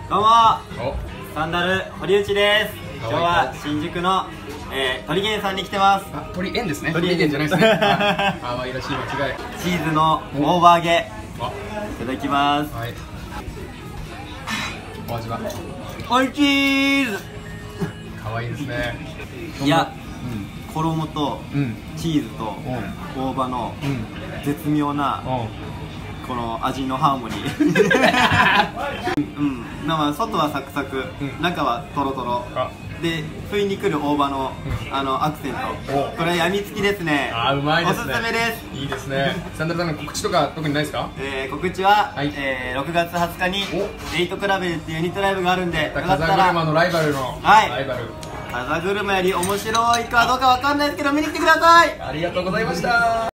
どうもサンダル堀内です。今日は新宿の鳥源さんに来てます。 鳥園ですね。鳥園じゃないですね。可愛らしい間違い。 チーズのオーバーゲいただきます。 はい。お味はおいしいーず。 可愛いですね。 いや、衣とチーズと大葉の絶妙なこの味のハーモニー。まあ外はサクサク、中はトロトロで、不意に来る大葉のアクセント、これやみつきですね。 うまいですね。 おすすめです。 いいですね。サンダルさんの告知とか特にないですか？ 告知は6月20日にエイトクラベルっていうユニットライブがあるんで、よかったら。 風車のライバルのライバル、風車より面白いかどうかわかんないですけど見に来てください。 ありがとうございました。